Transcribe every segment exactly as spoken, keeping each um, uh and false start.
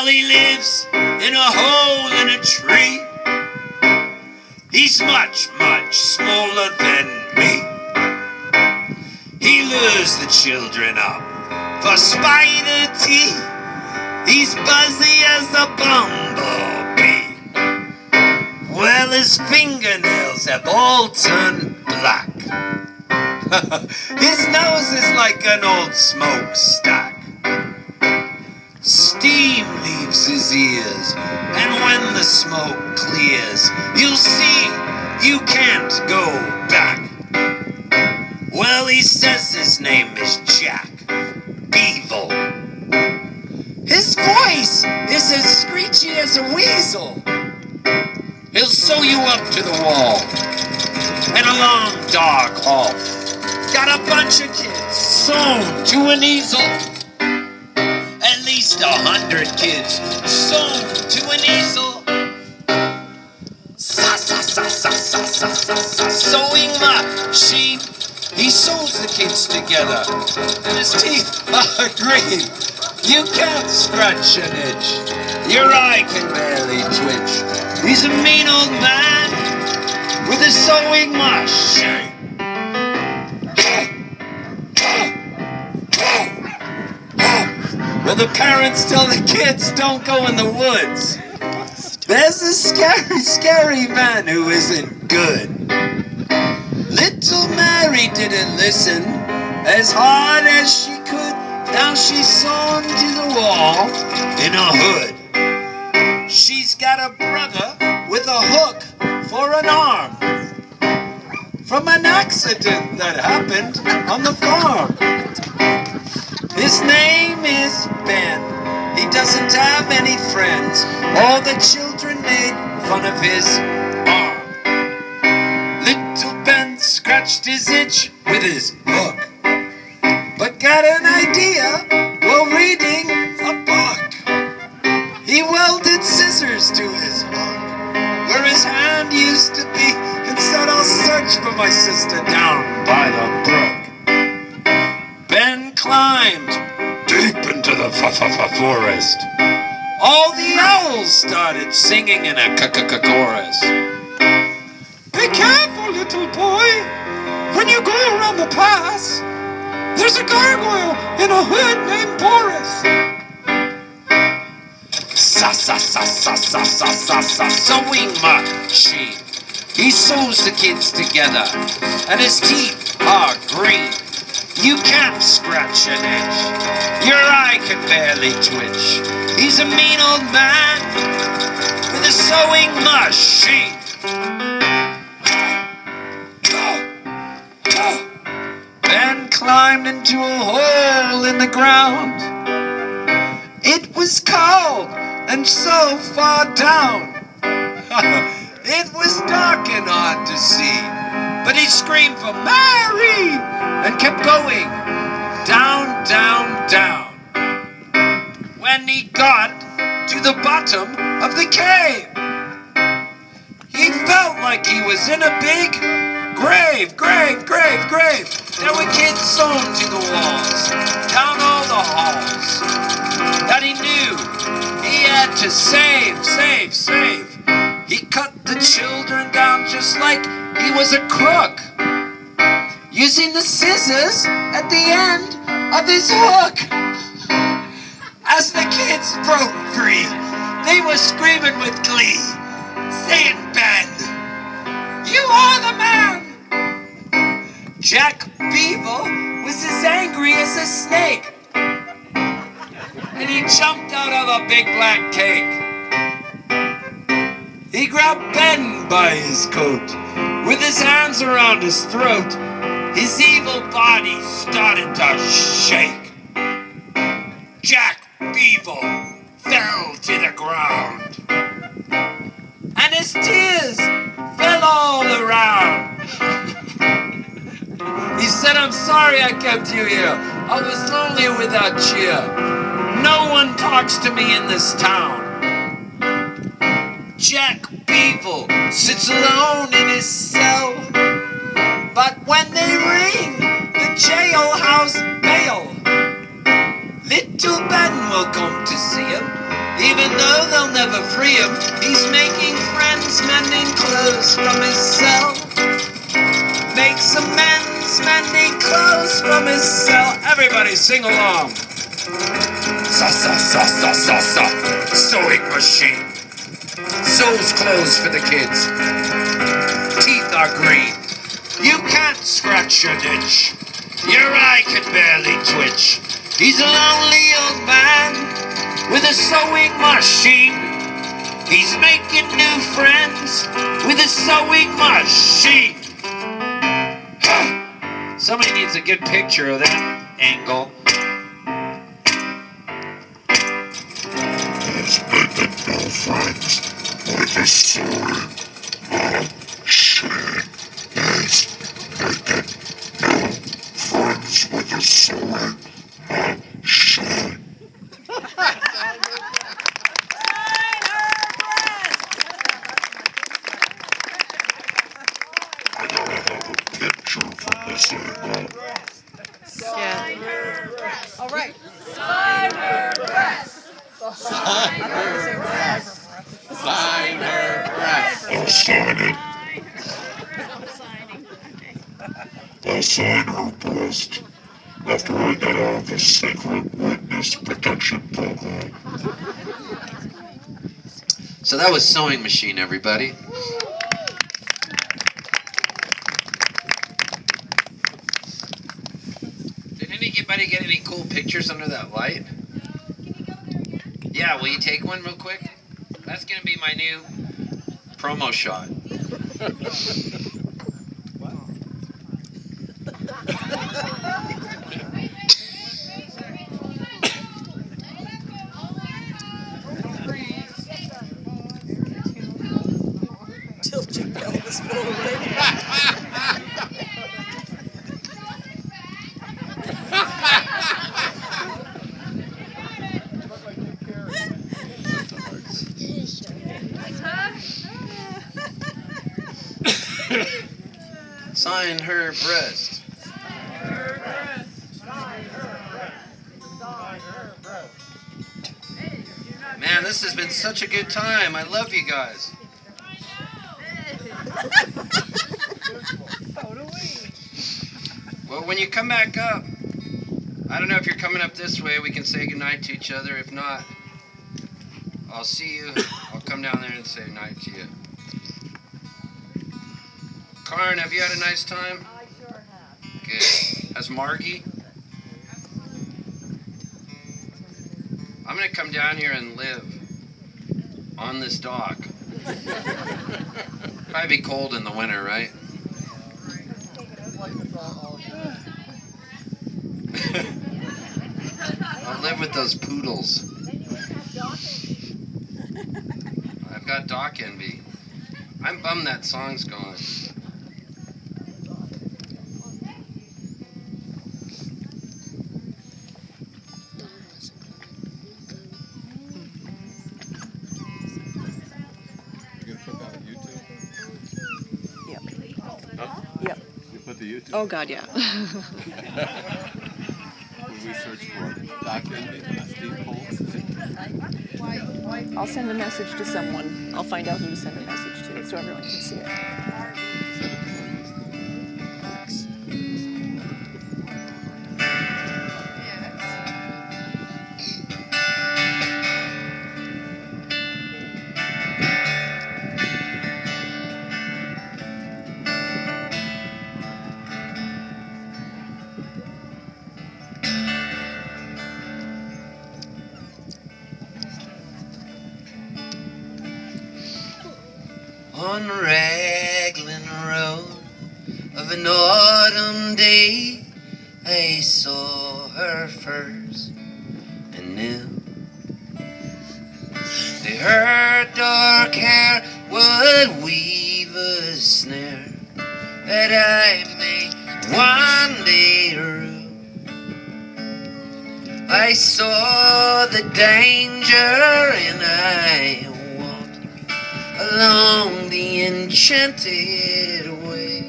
he lives in a hole in a tree. He's much, much smaller than me. He lures the children up for spider tea. He's buzzy as a bumblebee. Well, his fingernails have all turned black. His nose is like an old smokestack. Steam leaves his ears, and when the smoke clears, you'll see you can't go back. Well, he says his name is Jack Beevil. His voice is as screechy as a weasel. He'll sew you up to the wall in a long dark hall. Got a bunch of kids sewn to an easel. At least a hundred kids sewn to an easel. Sa sa sa sa sa sa sa sa sewing machine. He sews the kids together, and his teeth are green. You can't scratch an itch. Your eye can barely twitch. He's a mean old man with a sewing machine. Well, the parents tell the kids don't go in the woods. There's a scary, scary man who isn't good. Little Mary didn't listen as hard as she could. Now she's sewn to the wall in a hood. She's got a brother with a hook for an arm from an accident that happened on the farm. His name is Ben. He doesn't have any friends. All the children made fun of his arm. Little Ben scratched his itch with his hook, but got an idea while reading a book. He welded scissors to his hook where his hand used to be, and said, I'll search for my sister down by the brook. Ben climbed deep into the forest. All the owls started singing in a chorus. Be careful, little boy, when you go around the pass. There's a gargoyle in a hood named Boris. Sa sa sa sa sa sa sa sa sewing machine. He sews the kids together, and his teeth are green. You can't scratch an itch. Your eye can barely twitch. He's a mean old man with a sewing machine. Ben climbed into a hole in the ground. It was cold and so far down. It was dark and hard to see, but he screamed for Mary and kept going down, down, down. When he got to the bottom of the cave, he felt like he was in a big grave, grave, grave, grave. There were kids sewn to the walls, down all the halls, that he knew he had to save, save, save. He cut the children down just like he was a crook, using the scissors at the end of his hook. As the kids broke free, they were screaming with glee, saying, Ben, you are the man. Jack Beevil was as angry as a snake, and he jumped out of a big black cake. He grabbed Ben by his coat, with his hands around his throat. His evil body started to shake. Jack Beevil fell to the ground, and his tears fell all around. He said, I'm sorry I kept you here. I was lonely without cheer. No one talks to me in this town. Jack Beevil sits alone in his cell, but when they ring the jailhouse bell, little Ben will come to see him. Even though they'll never free him, he's making friends, mending clothes from his cell. Makes amends, mending clothes from his cell. Everybody sing along. Sa sa sa sa sa sa. Sewing machine. Sews clothes for the kids. Teeth are green. You can't scratch your itch. Your eye can barely twitch. He's a lonely old man with a sewing machine. He's making new friends with a sewing machine. Somebody needs a good picture of that angle. He's making new friends with a sewing machine. He's making new friends with a sewing machine. I gotta have a picture from this angle. Yeah. All right. Sign her breast. Sign her breast. Sign her breast. I'll sign it. I'll sign her breast after I get out of the secret witness protection program. So that was Sewing Machine, everybody. Did anybody get any cool pictures under that light? Yeah, will you take one real quick? That's gonna be my new promo shot. Tilt your pelvis forward. Sign her breast. Man, this has been such a good time. I love you guys. Well, when you come back up, I don't know if you're coming up this way, we can say goodnight to each other. If not, I'll see you. I'll come down there and say goodnight to you. Karn, have you had a nice time? I sure have. Good. Has Margie? I'm going to come down here and live on this dock. Probably be cold in the winter, right? I'll live with those poodles. I've got dock envy. I'm bummed that song's gone. Yep. Huh? Yep. You put the YouTube. Oh God, yeah. What do we search for? Doc Envy, Steve Holtz. I'll send a message to someone. I'll find out who to send a message to so everyone can see it. Send it to On Raglan Road of an autumn day, I saw her first and knew that her dark hair would weave a snare that I may one day rue. I saw the danger and I along the enchanted way,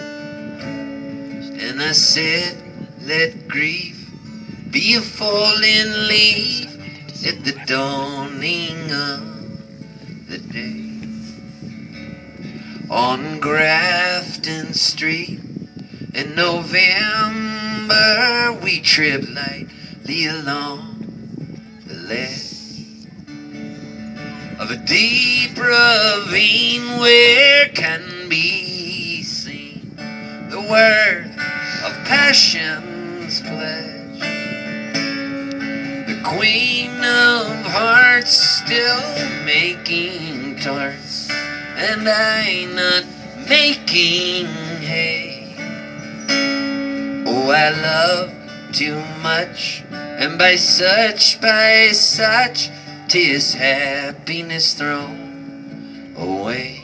and I said, let grief be a falling leaf at the dawning of the day. On Grafton Street in November, we tripped lightly along the ledge of a deep ravine where can be seen the worth of passion's pledge. The Queen of Hearts still making tarts, and I not making hay. Oh, I love too much, and by such, by such, 'tis happiness thrown away.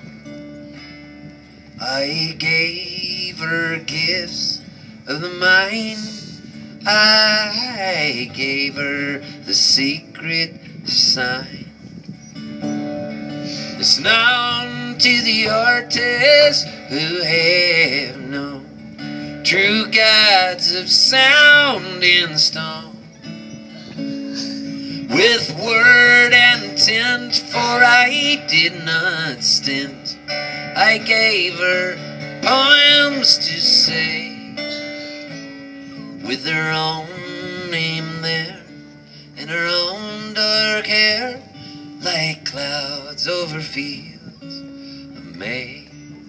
I gave her gifts of the mind, I gave her the secret sign. It's known to the artists who have known true gods of sound in stone. With word and tint, for I did not stint, I gave her poems to say, with her own name there, and her own dark hair, like clouds over fields of May.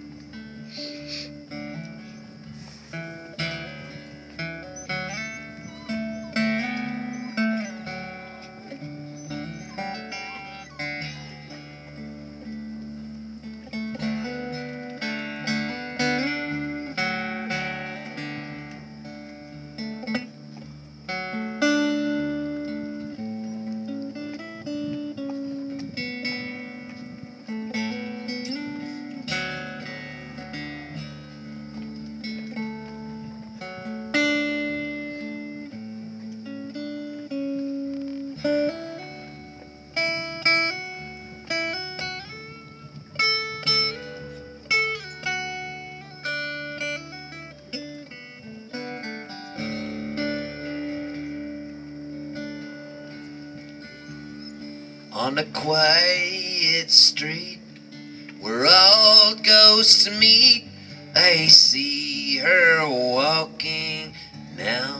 On a quiet street where all ghosts meet, I see her walking now,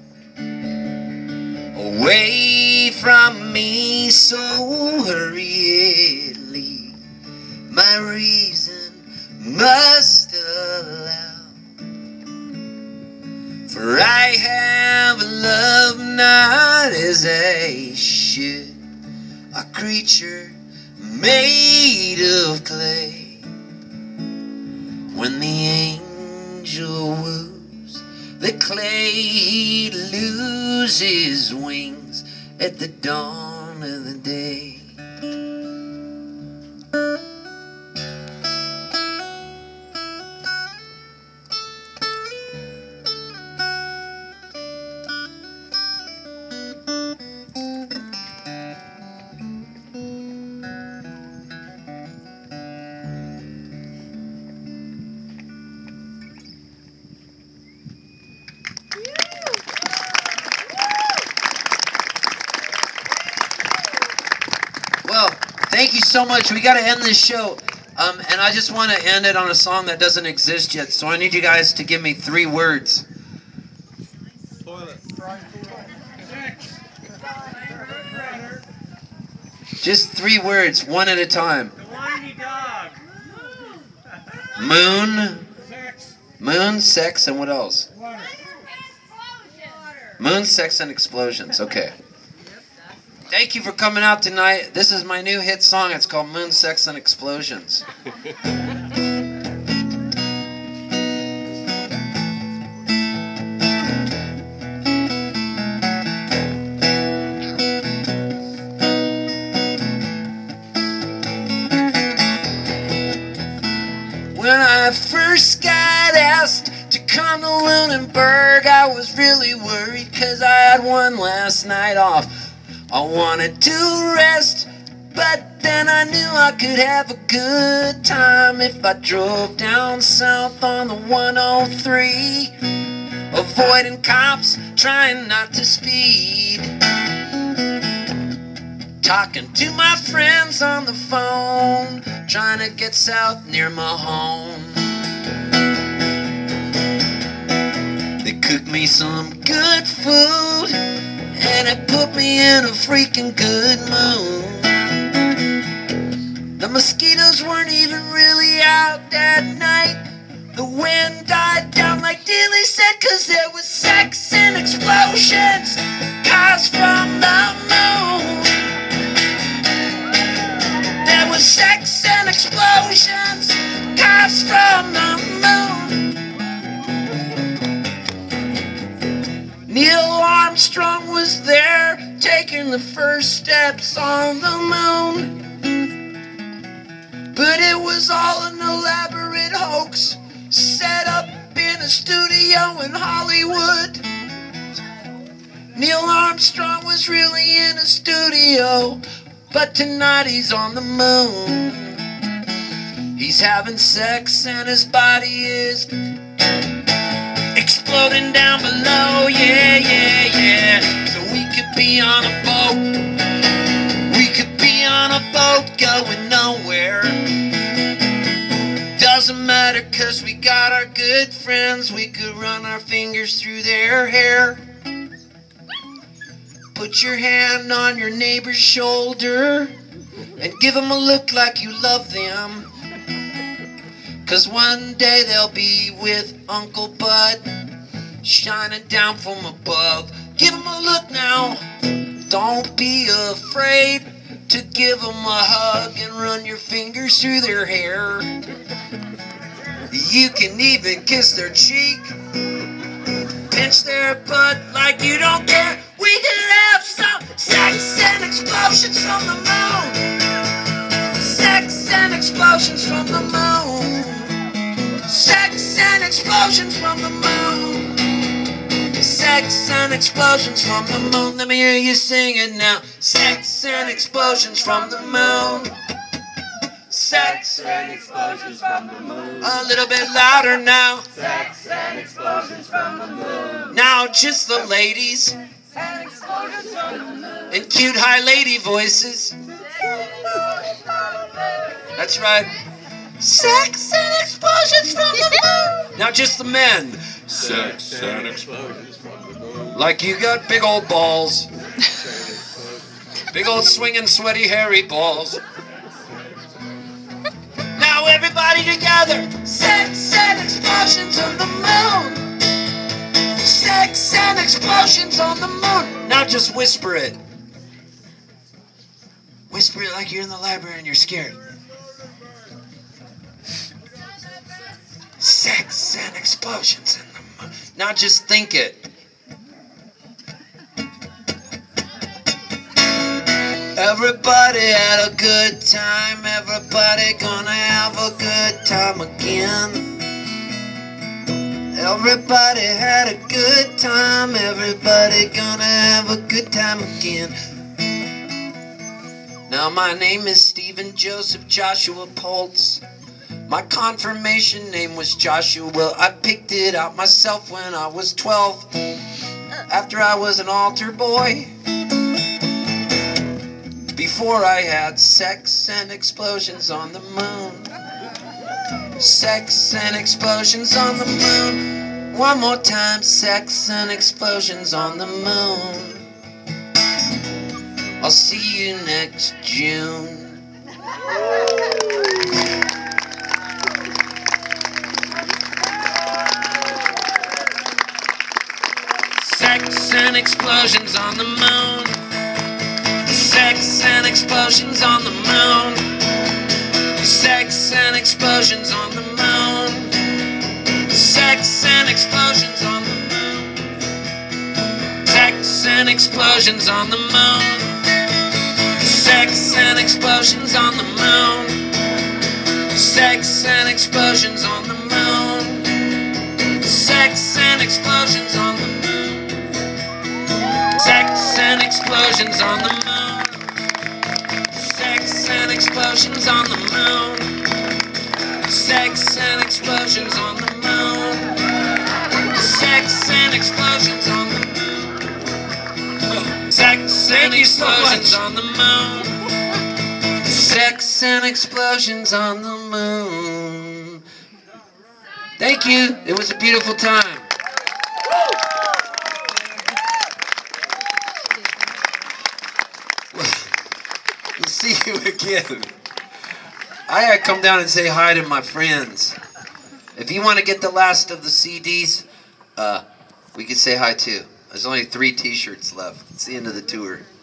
away from me so hurriedly, my reason must allow. For I have a love not as I should, a creature made of clay. When the angel woos the clay, he loses wings at the dawn of the day. Well, thank you so much. We got to end this show. Um, and I just want to end it on a song that doesn't exist yet. So I need you guys to give me three words. Toilet. Just three words, one at a time. The whiny dog. Moon. Sex. Moon, sex, and what else? Water. Moon, sex, and explosions. Okay. Thank you for coming out tonight. This is my new hit song. It's called Moon, Sex, and Explosions. When I first got asked to come to Lunenburg, I was really worried 'cause I had one last night off. I wanted to rest, but then I knew I could have a good time if I drove down south on the one oh three, avoiding cops, trying not to speed. talking to my friends on the phone, trying to get south near my home. They cooked me some good food, and it put me in a freaking good mood. The mosquitoes weren't even really out that night. The wind died down like Dilly said, 'cause there was sex and explosions caused from the moon. There was sex and explosions caused from the moon. Neil Armstrong was there, taking the first steps on the moon. But it was all an elaborate hoax, set up in a studio in Hollywood. Neil Armstrong was really in a studio, but tonight he's on the moon. He's having sex and his body is exploding down below, yeah, yeah, yeah. So we could be on a boat, we could be on a boat going nowhere. Doesn't matter, 'cause we got our good friends, we could run our fingers through their hair. Put your hand on your neighbor's shoulder and give them a look like you love them. 'Cause one day they'll be with Uncle Bud, shining down from above. Give them a look now. Don't be afraid to give them a hug and run your fingers through their hair. You can even kiss their cheek, pinch their butt like you don't care. We can have some sex and explosions from the moon. Sex and explosions from the moon. Sex and explosions from the moon. Sex and explosions from the moon. Let me hear you sing it now. Sex and explosions from the moon. Sex and explosions from the moon. A little bit louder now. Sex and explosions from the moon. Now just the ladies And explosions from the moon. and cute high lady voices. That's right. Sex and explosions from the moon. Now just the men. Sex and explosions from the moon. Like you got big old balls. Big old swinging, sweaty, hairy balls. Now everybody together. Sex and explosions on the moon. Sex and explosions on the moon. Now just whisper it. Whisper it like you're in the library and you're scared. Sex and explosions in the moon. Now just think it. Everybody had a good time. Everybody gonna have a good time again. Everybody had a good time. Everybody gonna have a good time again. Now my name is Stephen Joseph Joshua Poltz. My confirmation name was Joshua. I picked it out myself when I was twelve, after I was an altar boy. Before I had sex and explosions on the moon. Sex and explosions on the moon. One more time, sex and explosions on the moon. I'll see you next June. Sex and explosions on the moon. Sex and explosions on the moon. Sex and explosions on the moon. Sex and explosions on the moon. Sex and explosions on the moon. Sex and explosions on the moon. Sex and explosions on the moon. Sex and explosions on the moon. Sex and explosions on the moon. Sex and explosions on the moon. Sex and explosions on the moon. Sex and explosions on the moon. Sex and explosions on the moon. Sex and explosions on the moon. Thank you. It was a beautiful time. We'll see you again. I gotta come down and say hi to my friends. If you want to get the last of the C Ds, uh, we can say hi too. There's only three t-shirts left. It's the end of the tour.